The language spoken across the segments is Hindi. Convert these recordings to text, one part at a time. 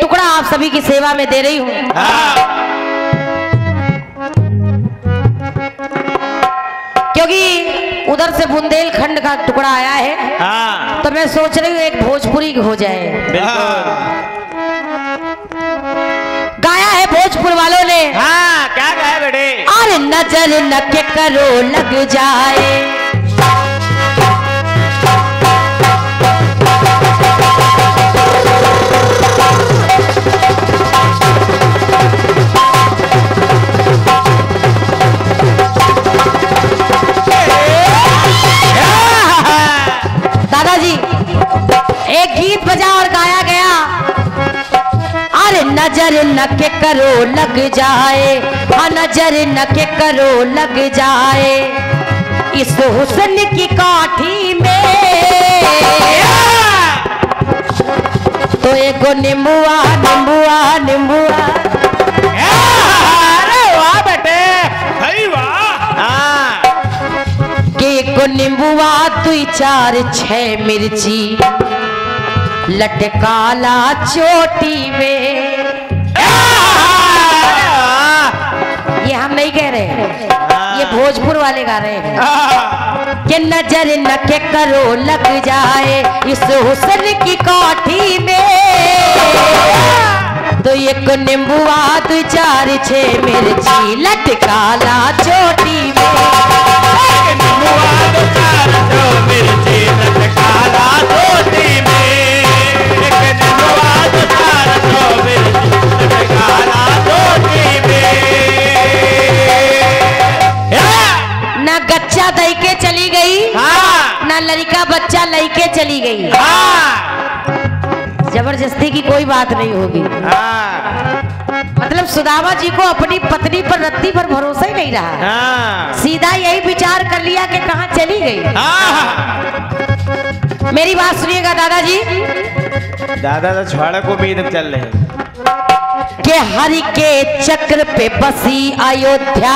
टुकड़ा आप सभी की सेवा में दे रही हूँ। क्योंकि उधर से बुंदेलखंड का टुकड़ा आया है, तो मैं सोच रही हूँ एक भोजपुरी हो जाए। गाया है भोजपुर वालों ने। क्या गाया बेटे? अरे नजर न के करो लग जाए, दादाजी एक गीत बजा और गाया गया। अरे नजर न के करो लग जाए, हाँ नजर न के करो लग जाए, इस हुस्न की काठी में तो एक नींबुआ नींबुआ नींबुआ। अरे वाह बेटे, सही वाह। को नींबुआ 2 4 6 मिर्ची लटकाला चोटी में। ये हम नहीं कह रहे, ये भोजपुर वाले गा रहे हैं कि नजर न के करो लग जाए, इस हुस्न की काठी में तो एक नींबुआ 2 4 6 मिर्ची लटकाला चोटी में। ना गच्चा दई के चली गई, ना लड़का बच्चा लई के चली गई। जबरदस्ती की कोई बात नहीं होगी। मतलब सुदामा जी को अपनी पत्नी पर रत्ती पर भरोसा ही नहीं रहा, सीधा यही विचार कर लिया कि कहाँ चली गई। मेरी बात सुनिएगा दादाजी। दादा तो छुआड़ा को भी इधर चल रहे हैं कि हरि के चक्र पे बसी अयोध्या,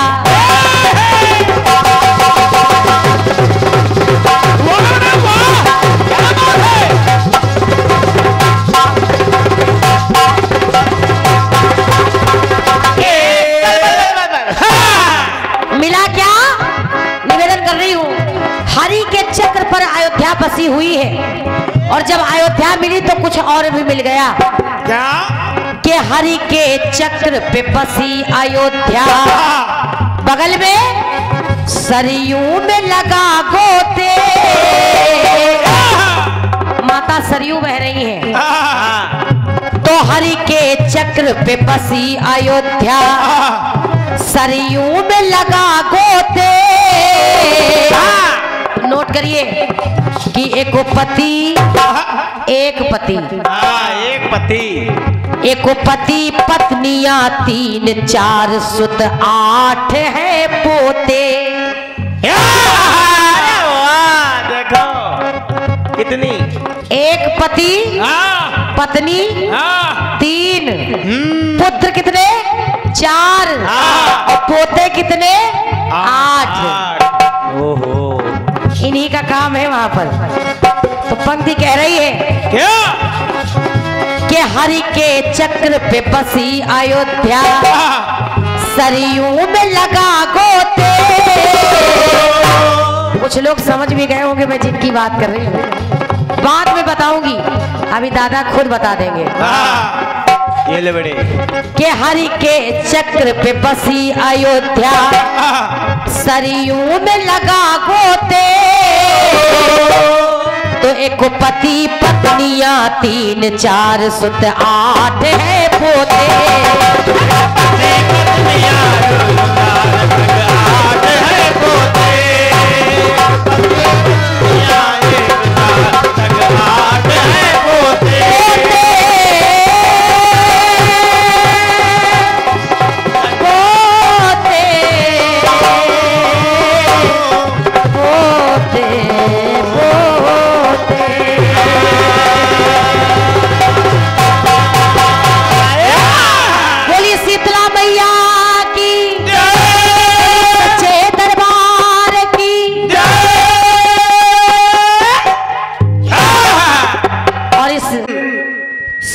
मिला क्या? निवेदन कर रही हूँ, हरि के चक्र पर अयोध्या बसी हुई है, और जब अयोध्या मिली तो कुछ और भी मिल गया। क्या? कि हरि के चक्र पे बसी अयोध्या, बगल में सरयू में लगा गोते, माता सरयू बह रही है। तो हरि के चक्र पे बसी अयोध्या, सरयू में लगा गोते। नोट करिए कि एक पति एक पति पत्नियां 3 4 सुत 8 है पोते। देखो कितनी, एक पति पत्नी 3, पुत्र कितने 4, और पोते कितने 8। ओहो, इन्हीं का काम है वहां पर। तो पंक्ति कह रही है क्या? कि हरि के चक्र पे बसी अयोध्या, सरयू में लगा गोते। कुछ लोग समझ भी गए होंगे मैं जिनकी बात कर रही हूँ, बाद में बताऊंगी, अभी दादा खुद बता देंगे। ये ले बड़े कि हरि के चक्र पे बसी अयोध्या, सरयू में लगा गोते। तो एक पति पत्नियां 3 4 सुत 8 है पोते।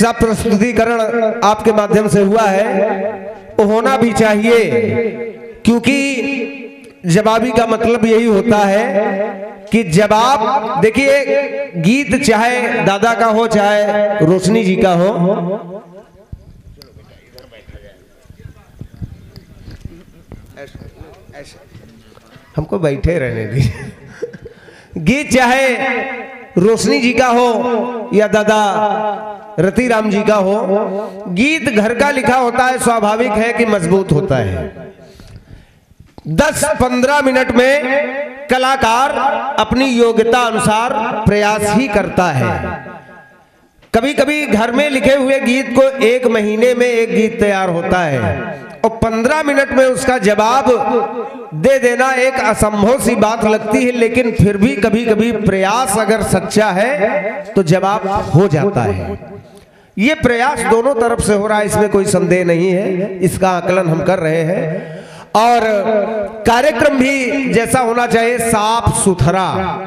सब प्रस्तुतिकरण आपके माध्यम से हुआ है, वो होना भी चाहिए, क्योंकि जवाबी का मतलब यही होता है कि जवाब, देखिए गीत चाहे दादा का हो चाहे रोशनी जी का हो, हमको बैठे रहने दीजिए। गीत चाहे रोशनी जी का हो या दादा रतिराम जी का हो, गीत घर का लिखा होता है, स्वाभाविक है कि मजबूत होता है। 10-15 मिनट में कलाकार अपनी योग्यता अनुसार प्रयास ही करता है। कभी कभी घर में लिखे हुए गीत को 1 महीने में एक गीत तैयार होता है और 15 मिनट में उसका जवाब दे देना एक असंभव सी बात लगती है, लेकिन फिर भी कभी कभी प्रयास अगर सच्चा है तो जवाब हो जाता है। ये प्रयास दोनों तरफ से हो रहा है, इसमें कोई संदेह नहीं है, इसका आकलन हम कर रहे हैं। और कार्यक्रम भी जैसा होना चाहिए, साफ सुथरा,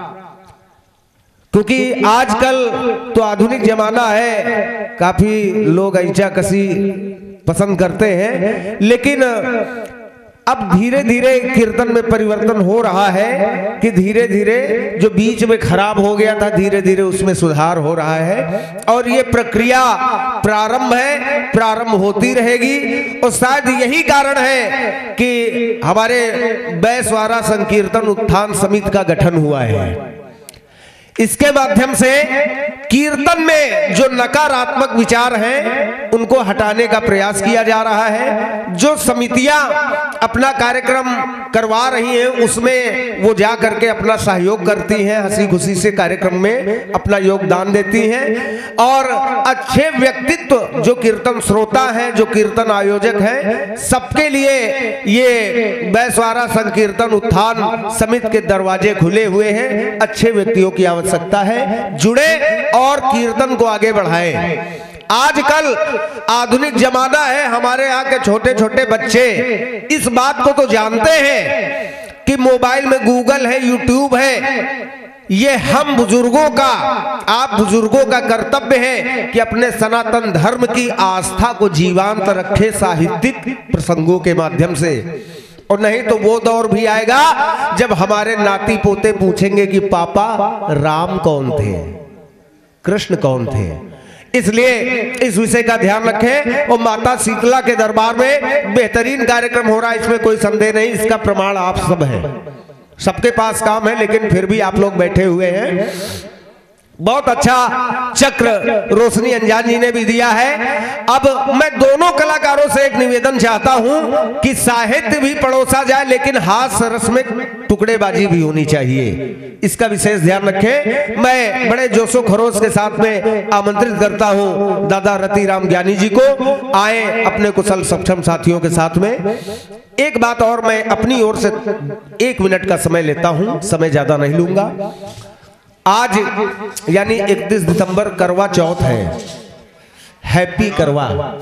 क्योंकि आजकल तो आधुनिक जमाना है, काफी लोग ऐसा कसी पसंद करते हैं, लेकिन अब धीरे धीरे कीर्तन में परिवर्तन हो रहा है कि धीरे धीरे जो बीच में खराब हो गया था धीरे धीरे उसमें सुधार हो रहा है। और ये प्रक्रिया प्रारंभ है, प्रारंभ होती रहेगी। और शायद यही कारण है कि हमारे बैसवारा संकीर्तन उत्थान समिति का गठन हुआ है। इसके माध्यम से कीर्तन में जो नकारात्मक विचार हैं उनको हटाने का प्रयास किया जा रहा है। जो समितियां अपना कार्यक्रम करवा रही हैं उसमें वो जा करके अपना सहयोग करती हैं, हंसी खुशी से कार्यक्रम में अपना योगदान देती हैं। और अच्छे व्यक्तित्व जो कीर्तन श्रोता हैं, जो कीर्तन आयोजक हैं, सबके लिए ये बैसवारा संकीर्तन उत्थान समिति के दरवाजे खुले हुए हैं। अच्छे व्यक्तियों की आवश्यकता है, जुड़े और कीर्तन को आगे बढ़ाएं। आजकल आधुनिक जमाना है, हमारे यहाँ के छोटे छोटे बच्चे इस बात को तो जानते हैं कि मोबाइल में गूगल है, यूट्यूब है। ये हम बुजुर्गों का, आप बुजुर्गों का कर्तव्य है कि अपने सनातन धर्म की आस्था को जीवंत रखे साहित्यिक प्रसंगों के माध्यम से। और नहीं तो वो दौर भी आएगा जब हमारे नाती पोते पूछेंगे कि पापा राम कौन थे, कृष्ण कौन थे। इसलिए इस विषय का ध्यान रखें। और माता शीतला के दरबार में बेहतरीन कार्यक्रम हो रहा है, इसमें कोई संदेह नहीं। इसका प्रमाण आप सब हैं, सबके पास काम है, लेकिन फिर भी आप लोग बैठे हुए हैं। बहुत अच्छा चक्र रोशनी अंजान जी ने भी दिया है। अब मैं दोनों कलाकारों से एक निवेदन चाहता हूं कि साहित्य भी परोसा जाए, लेकिन हास्य रस में टुकड़ेबाजी भी होनी चाहिए, इसका विशेष ध्यान रखें। मैं बड़े जोशो खरोश के साथ में आमंत्रित करता हूं दादा रतिराम ज्ञानी जी को, आए अपने कुशल सक्षम साथियों के साथ में। एक बात और मैं अपनी ओर से 1 मिनट का समय लेता हूं, समय ज्यादा नहीं लूंगा। आज यानी 31 दिसंबर करवा चौथ है, हैप्पी करवा।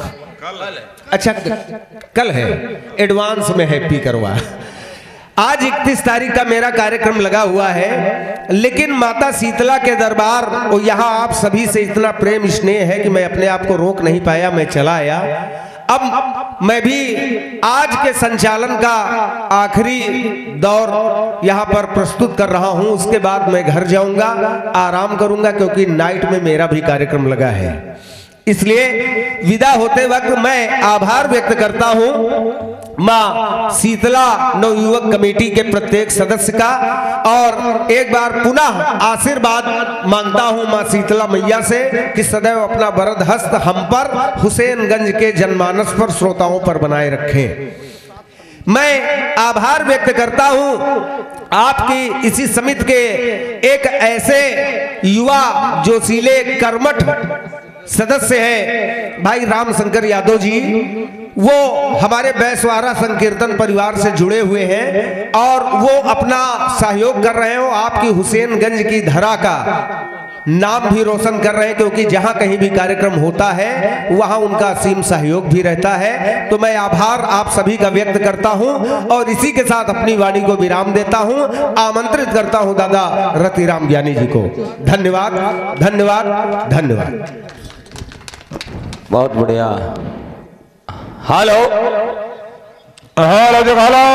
अच्छा कल है, एडवांस में हैप्पी करवा। आज 31 तारीख का मेरा कार्यक्रम लगा हुआ है, लेकिन माता शीतला के दरबार और यहाँ आप सभी से इतना प्रेम स्नेह है कि मैं अपने आप को रोक नहीं पाया, मैं चला आया। अब मैं भी आज के संचालन का आखिरी दौर यहाँ पर प्रस्तुत कर रहा हूँ, उसके बाद मैं घर जाऊंगा, आराम करूंगा, क्योंकि नाइट में मेरा भी कार्यक्रम लगा है। इसलिए विदा होते वक्त मैं आभार व्यक्त करता हूँ माँ शीतला नवयुवक कमेटी के प्रत्येक सदस्य का, और एक बार पुनः आशीर्वाद मांगता हूँ माँ शीतला मैया से कि सदैव अपना वरद हस्त हम पर, हुसैनगंज के जनमानस पर, श्रोताओं पर बनाए रखें। मैं आभार व्यक्त करता हूं आपकी इसी समिति के एक ऐसे युवा जोशीले कर्मठ सदस्य हैं भाई रामशंकर यादव जी। वो हमारे बैसवारा संकीर्तन परिवार से जुड़े हुए हैं और वो अपना सहयोग कर रहे हो, आपकी हुसैनगंज की धरा का नाम भी रोशन कर रहे हैं, क्योंकि जहां कहीं भी कार्यक्रम होता है वहां उनका असीम सहयोग भी रहता है। तो मैं आभार आप सभी का व्यक्त करता हूं और इसी के साथ अपनी वाणी को विराम देता हूं। आमंत्रित करता हूं दादा रतिराम ज्ञानी जी को। धन्यवाद, धन्यवाद, धन्यवाद। बहुत बढ़िया। हेलो हेलो जो हेलो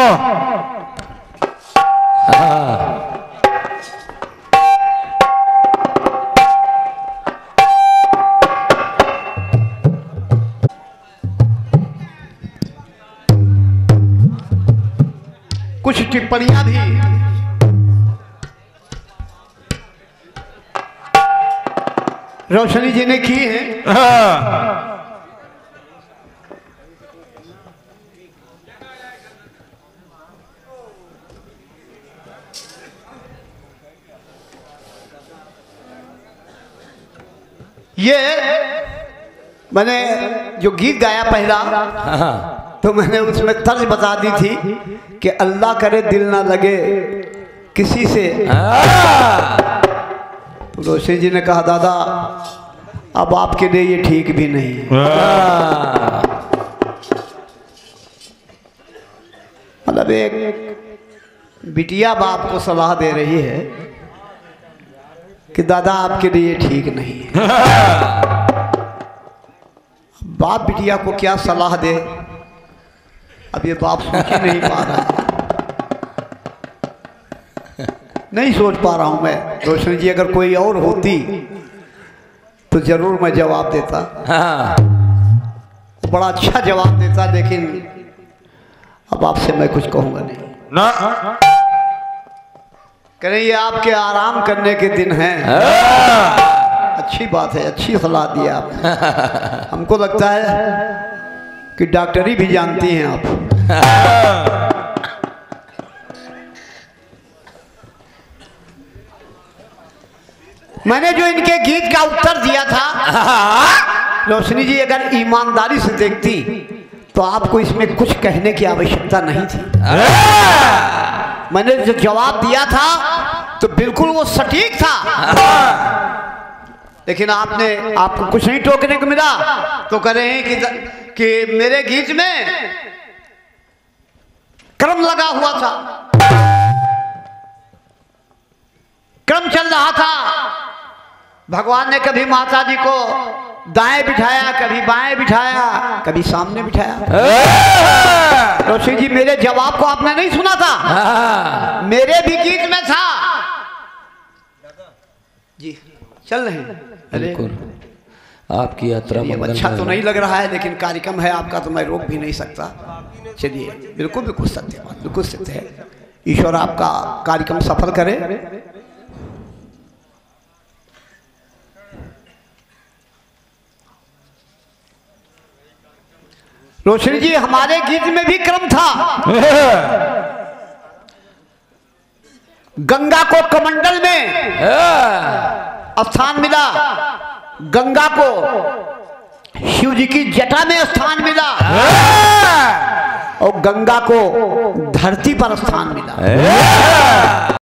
कुछ टिप्पणियां भी रोशनी जी ने की है। ये मैंने जो गीत गाया पहला, तो मैंने उसमें तर्ज बता दी थी कि अल्लाह करे दिल ना लगे किसी से। तो रोशनी जी ने कहा दादा अब आपके लिए ये ठीक भी नहीं है। मतलब एक बिटिया बाप को सलाह दे रही है कि दादा आपके लिए ठीक नहीं है। बाप बिटिया को क्या सलाह दे, अब ये बाप सोच ही नहीं पा रहा है। नहीं सोच पा रहा हूं मैं। रोशनी जी अगर कोई और होती तो जरूर मैं जवाब देता, बड़ा अच्छा जवाब देता, लेकिन अब आपसे मैं कुछ कहूंगा नहीं ना। करें ये आपके आराम करने के दिन हैं। अच्छी बात है, अच्छी सलाह दी आपने। हमको लगता है कि डॉक्टरी भी जानती हैं आप। मैंने जो इनके गीत का उत्तर दिया था, रोशनी जी अगर ईमानदारी से देखती तो आपको इसमें कुछ कहने की आवश्यकता नहीं थी। मैंने जो जवाब दिया था तो बिल्कुल वो सटीक था, लेकिन आपको कुछ नहीं टोकने को मिला। तो कह रहे हैं कि मेरे गीत में क्रम लगा हुआ था, क्रम चल रहा था। भगवान ने कभी माता जी को दाएं बिठाया, कभी बाएं बिठाया, कभी सामने बिठाया। रोशनी जी मेरे जवाब को आपने नहीं सुना था, मेरे भी गीत में था जी। चल रहे हैं। अरे आपकी यात्रा अच्छा तो नहीं लग रहा है, लेकिन कार्यक्रम है आपका तो मैं रोक भी नहीं सकता। चलिए, बिल्कुल बिल्कुल सत्य बात, बिल्कुल सत्य है। ईश्वर आपका कार्यक्रम सफल करे। रोशनी जी हमारे गीत में भी क्रम था। गंगा को कमंडल में स्थान मिला, गंगा को शिव जी की जटा में स्थान मिला, और गंगा को धरती पर स्थान मिला।